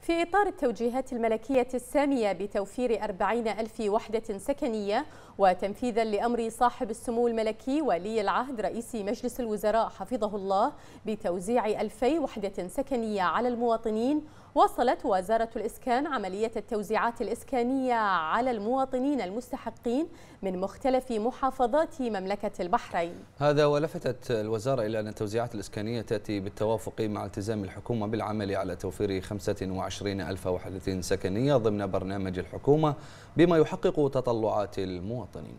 في إطار التوجيهات الملكية السامية بتوفير 40,000 وحدة سكنية وتنفيذا لأمر صاحب السمو الملكي ولي العهد رئيس مجلس الوزراء حفظه الله بتوزيع 2000 وحدة سكنية على المواطنين، واصلت وزارة الإسكان عملية التوزيعات الإسكانية على المواطنين المستحقين من مختلف محافظات مملكة البحرين. هذا ولفتت الوزارة إلى أن التوزيعات الإسكانية تأتي بالتوافق مع التزام الحكومة بالعمل على توفير 25,000 وحدة سكنية ضمن برنامج الحكومة بما يحقق تطلعات المواطنين.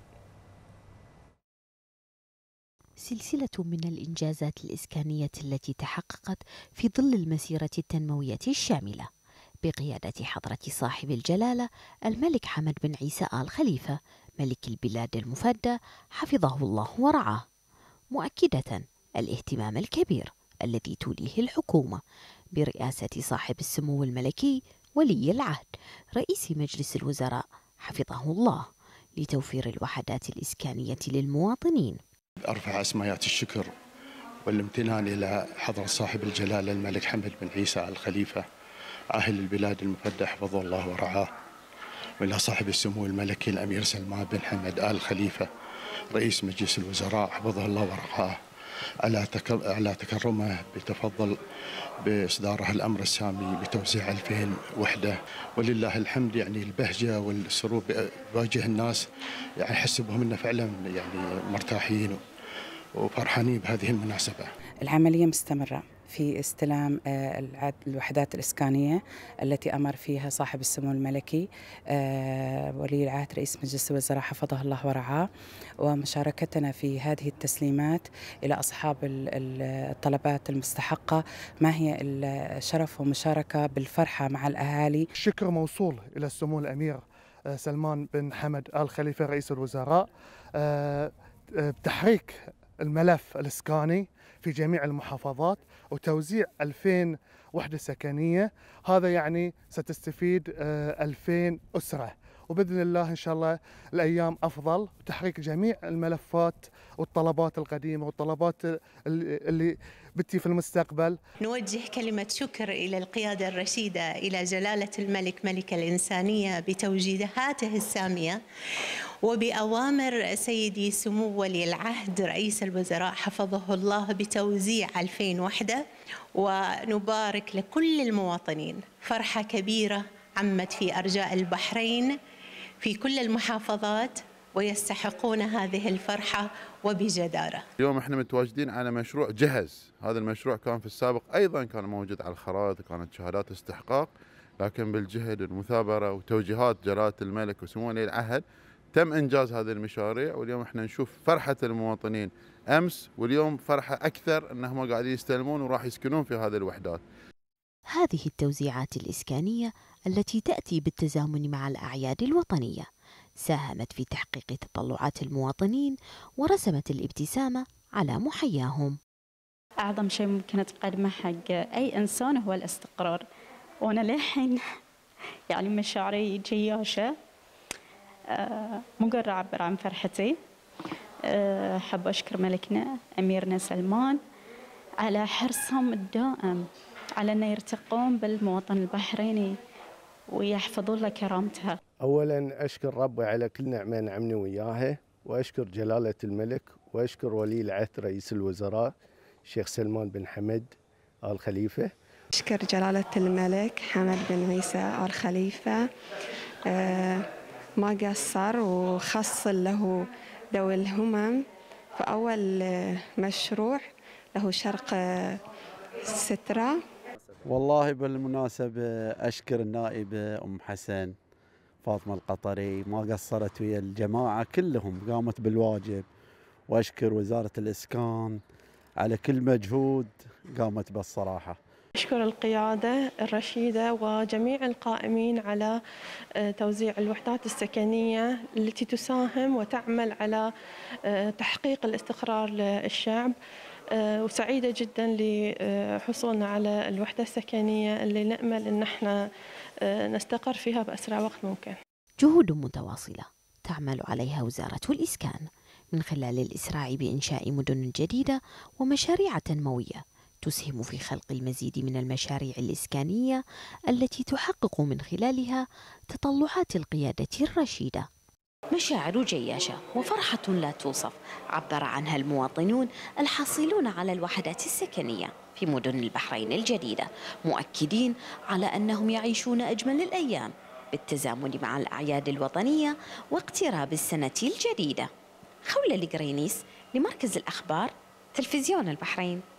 سلسلة من الإنجازات الإسكانية التي تحققت في ظل المسيرة التنموية الشاملة بقيادة حضرة صاحب الجلالة الملك حمد بن عيسى آل خليفة ملك البلاد المفدى حفظه الله ورعاه، مؤكدة الاهتمام الكبير الذي توليه الحكومة برئاسة صاحب السمو الملكي ولي العهد رئيس مجلس الوزراء حفظه الله لتوفير الوحدات الإسكانية للمواطنين. أرفع أسمايات الشكر والامتنان إلى حضرة صاحب الجلالة الملك حمد بن عيسى آل خليفة عاهل البلاد المفدى حفظه الله ورعاه، وإلى صاحب السمو الملكي الأمير سلمان بن حمد آل خليفة رئيس مجلس الوزراء حفظه الله ورعاه على تكرمه بتفضل بإصداره الأمر السامي بتوزيع 2000 وحدة، ولله الحمد. يعني البهجة والسرور بوجه الناس، يعني حسبهم إنه فعلا يعني مرتاحين وفرحانين بهذه المناسبة. العملية مستمرة في استلام الوحدات الإسكانية التي أمر فيها صاحب السمو الملكي ولي العهد رئيس مجلس الوزراء حفظه الله ورعاه، ومشاركتنا في هذه التسليمات إلى أصحاب الطلبات المستحقة ما هي الشرف ومشاركة بالفرحة مع الأهالي. الشكر موصول إلى السمو الأمير سلمان بن حمد آل خليفة رئيس الوزراء بتحريك الملف الإسكاني في جميع المحافظات وتوزيع 2000 وحدة سكنية. هذا يعني ستستفيد 2000 أسرة، وبإذن الله إن شاء الله الأيام أفضل وتحريك جميع الملفات والطلبات القديمة والطلبات اللي بتي في المستقبل. نوجه كلمة شكر إلى القيادة الرشيدة إلى جلالة الملك ملك الإنسانية بتوجيهاته السامية وبأوامر سيدي سمو ولي العهد رئيس الوزراء حفظه الله بتوزيع 2000 وحدة، ونبارك لكل المواطنين. فرحة كبيرة عمت في أرجاء البحرين في كل المحافظات ويستحقون هذه الفرحة وبجدارة. اليوم احنا متواجدين على مشروع جهز، هذا المشروع كان في السابق أيضا كان موجود على الخرائط وكانت شهادات استحقاق، لكن بالجهد والمثابرة وتوجيهات جلالة الملك وسمو ولي العهد تم إنجاز هذه المشاريع. واليوم احنا نشوف فرحة المواطنين أمس، واليوم فرحة أكثر أنهم قاعدين يستلمون وراح يسكنون في هذه الوحدات. هذه التوزيعات الإسكانية التي تأتي بالتزامن مع الأعياد الوطنية ساهمت في تحقيق تطلعات المواطنين ورسمت الابتسامة على محياهم. أعظم شيء ممكن تقدمه حق أي إنسان هو الاستقرار، وأنا للحين يعني مشاعري جياشة، مو قادرة أعبر عن فرحتي. أحب أشكر ملكنا أميرنا سلمان على حرصهم الدائم على أن يرتقون بالمواطن البحريني ويحفظون له كرامتها. أولا أشكر ربي على كل نعمة نعمني وياها، وأشكر جلالة الملك، وأشكر ولي العهد رئيس الوزراء الشيخ سلمان بن حمد آل خليفة. أشكر جلالة الملك حمد بن عيسى آل خليفة، ما قصر وخص له ذوي الهمم فأول مشروع له شرق سترة. والله بالمناسبة أشكر النائبة أم حسن فاطمة القطري، ما قصرت ويا الجماعة كلهم، قامت بالواجب. وأشكر وزارة الإسكان على كل مجهود قامت بالصراحة. أشكر القيادة الرشيدة وجميع القائمين على توزيع الوحدات السكنية التي تساهم وتعمل على تحقيق الاستقرار للشعب، وسعيدة جدا لحصولنا على الوحدة السكنية اللي نأمل أن احنا نستقر فيها بأسرع وقت ممكن. جهود متواصلة تعمل عليها وزارة الإسكان من خلال الإسراع بإنشاء مدن جديدة ومشاريع تنموية تسهم في خلق المزيد من المشاريع الإسكانية التي تحقق من خلالها تطلعات القيادة الرشيدة. مشاعر جياشة وفرحة لا توصف عبر عنها المواطنون الحاصلون على الوحدات السكنية في مدن البحرين الجديدة، مؤكدين على أنهم يعيشون أجمل الأيام بالتزامن مع الأعياد الوطنية واقتراب السنة الجديدة. خولة القرينيس لمركز الأخبار تلفزيون البحرين.